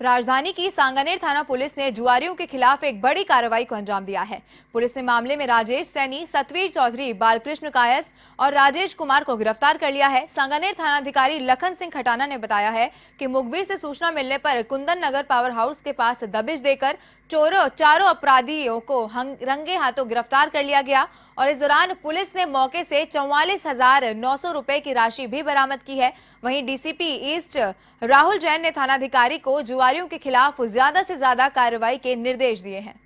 राजधानी की सांगानेर थाना पुलिस ने जुआरियों के खिलाफ एक बड़ी कार्रवाई को अंजाम दिया है। पुलिस ने मामले में राजेश सैनी, सतवीर चौधरी, बालकृष्ण कायस और राजेश कुमार को गिरफ्तार कर लिया है। सांगानेर थानाधिकारी लखन सिंह खटाना ने बताया है कि मुखबिर से सूचना मिलने पर कुंदन नगर पावर हाउस के पास दबिश देकर चारों अपराधियों को रंगे हाथों गिरफ्तार कर लिया गया और इस दौरान पुलिस ने मौके से 44,900 रुपए की राशि भी बरामद की है। वहीं डीसीपी ईस्ट राहुल जैन ने थानाधिकारी को जुआरियों के खिलाफ ज्यादा से ज्यादा कार्रवाई के निर्देश दिए हैं।